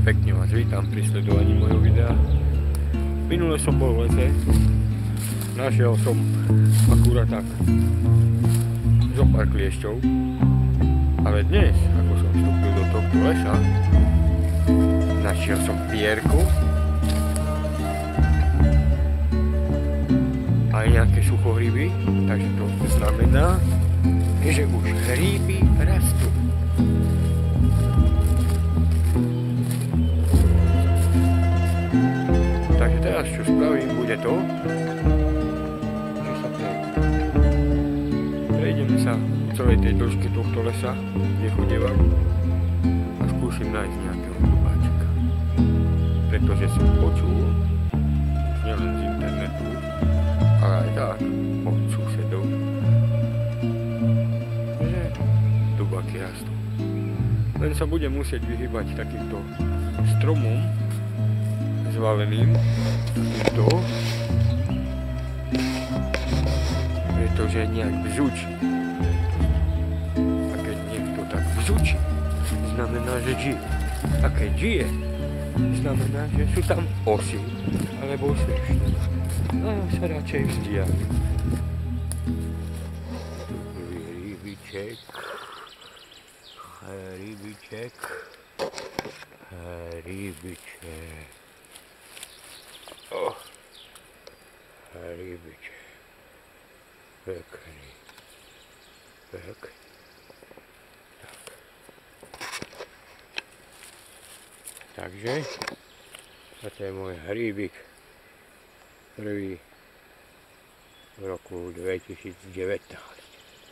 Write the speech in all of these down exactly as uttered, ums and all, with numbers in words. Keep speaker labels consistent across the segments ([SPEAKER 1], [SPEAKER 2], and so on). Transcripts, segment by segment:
[SPEAKER 1] Pekne vás vítam pri sledovaní mojho videa. Minule som bol v lese, našiel som akurát tak zo pár kliešťov, ale dnes, ako som vstúpil do tohto lesa, našiel som pierku aj nejaké suchohryby, takže to znamená, že už hríby rastú. Takže teraz čo spravím bude to, že sa prejdeme sa v celej tej dĺžke tohto lesa, kde chodievam, a skúsim nájsť nejakého dubáčika. Pretože som počul, nielen z internetu, ale aj tak od susedov, že dubáky rastú. Len sa budem musieť vyhýbať takýmto stromom zvaleným, takýmto, pretože nejak bzučí. A keď niekto tak bzučí, znamená, že žije. A keď žije, znamená, že sú tam osy alebo sviešne. A ja sa radšej vzdialím. Rybiček, rybiček, rybiček. Oh, rybiček. Pekný. Pekný. Tak. Takže, toto je môj hríbik. Prvý v roku dvetisícdevätnásť.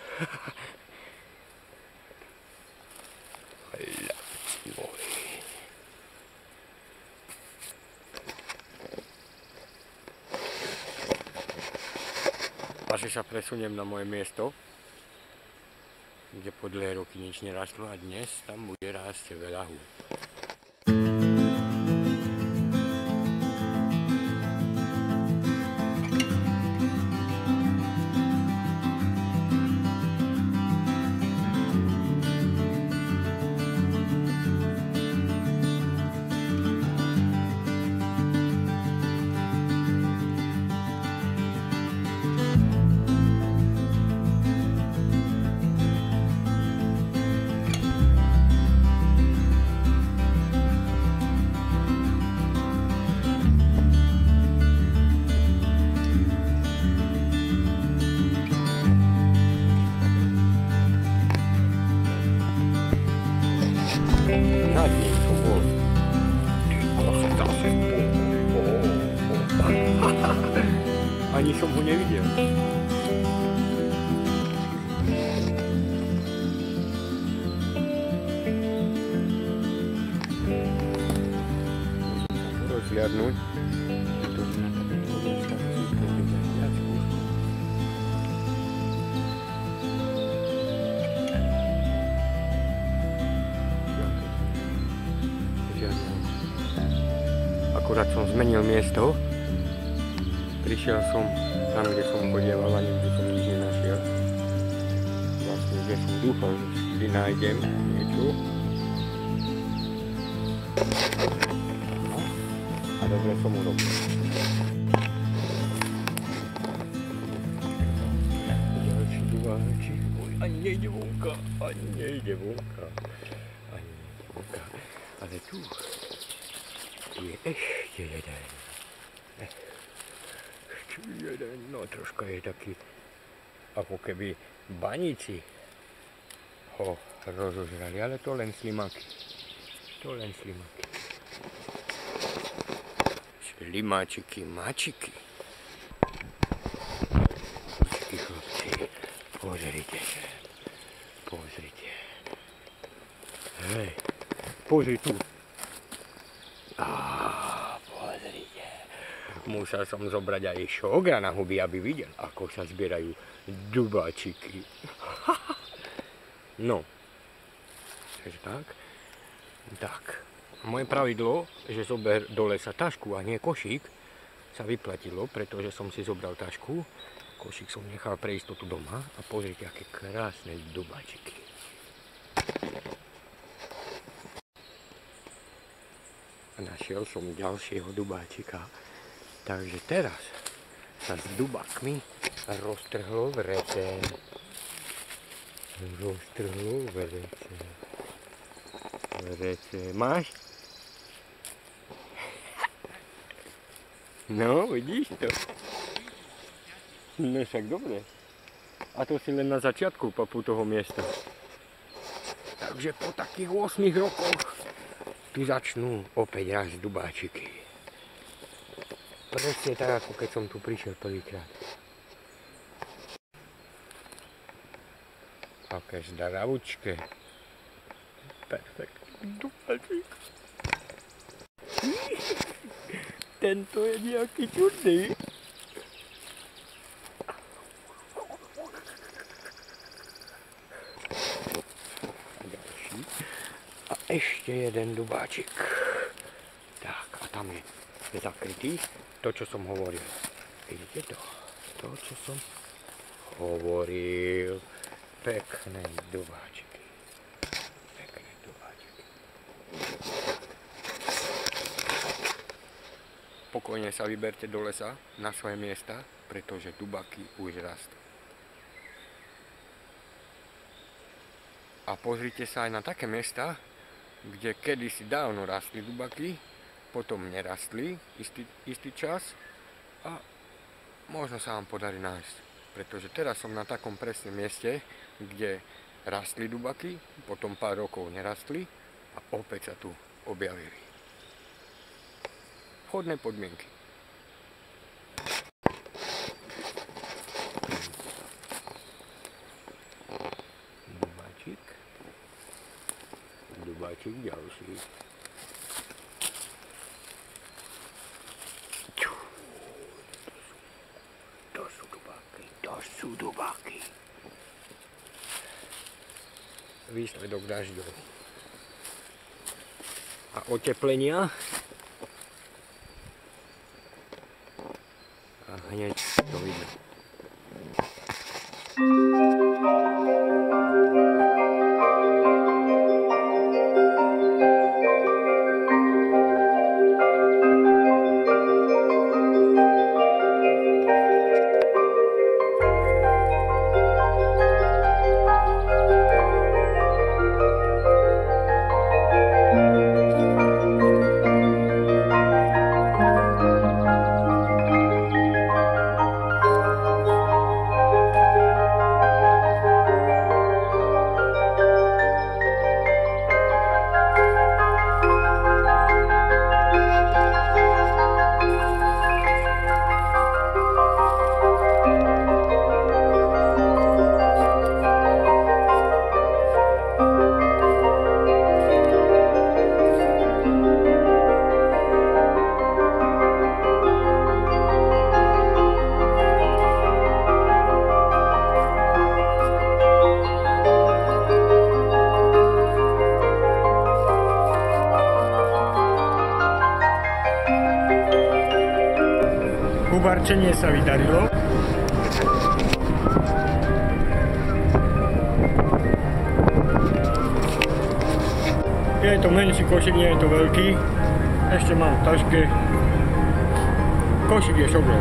[SPEAKER 1] Asi sa presuniem na moje miesto, kde po dlhé roky nič nerastlo a dnes tam bude rásť veľa húb. Ani som ho nevidel. Môžem sa rozhliadnúť. Akurát som zmenil miesto. Prišiel som tam, kde som chodieval a nikdy som nič nenašiel. Vlastne, že som dúfal, že vždy nájdem niečo. No, a dobre som urobil. Ďalší dubáčik. Ani nejde vonka, ani nejde vonka. Ani nejde vonka. Ale tu je ešte jeden. Jeden, no troška je taký, ako keby baníci ho rozožrali, ale to len slimáky. To len slimáky. Slimáčiky, mačiky. Mačiky, chlapci, pozrite sa. Pozrite. Hej, pozri tu. Musel som zobrať aj šogra na huby, aby videl, ako sa zbierajú dubáčiky. No. Takže tak. Tak. Moje pravidlo, že zober do lesa tašku a nie košík, sa vyplatilo, pretože som si zobral tašku. Košík som nechal pre istotu doma a pozrite, aké krásne dubáčiky. a našiel som ďalšieho dubáčika. Takže teraz sa s dubákmi roztrhlo vrece. Roztrhlo vrece. Vrece. Máš? No, vidíš to? No však dobre. A to si len na začiatku papu toho miesta. Takže po takých ôsmich rokoch tu začnú opäť raz dubáčiky. Presne tak, ako keď som tu prišiel prvýkrát. Aké zdravučké. Perfektný dubáčik. Tento je nejaký čudný. A ešte jeden dubáčik. Tak, a tam je zakrytý to, čo som hovoril. Vidíte to? To, čo som hovoril. Pekné dubáčiky. Pekné dubáčiky. Pokojne sa vyberte do lesa na svoje miesta, pretože dubáky už rastú. A pozrite sa aj na také miesta, kde kedysi dávno rastli dubáky, potom nerastli istý, istý čas a možno sa vám podarí nájsť. Pretože teraz som na takom presnom mieste, kde rastli dubáky, potom pár rokov nerastli a opäť sa tu objavili. Vhodné podmienky. Dubáčik. Dubáčik ďalší. To sú dubáky, to sú dubáky. Výsledok dažďov. A oteplenia. A hneď to vidno. Ubarčenie sa vydarilo. Je to menší košík, nie je to veľký. Ešte mám v taške. Košík je šobrov.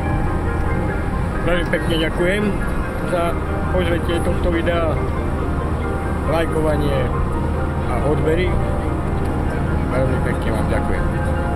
[SPEAKER 1] Veľmi pekne ďakujem za pozretie tohto videa, lajkovanie a odbery. Veľmi pekne vám ďakujem.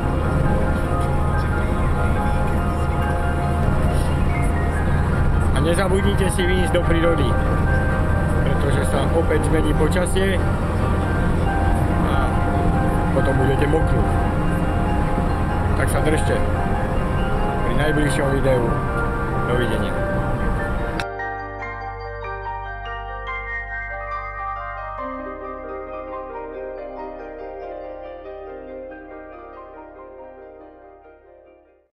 [SPEAKER 1] A nezabudnite si vyjsť do prírody, pretože sa opäť zmení počasie a potom budete moknúť. Tak sa držte pri najbližšom videu. Dovidenia.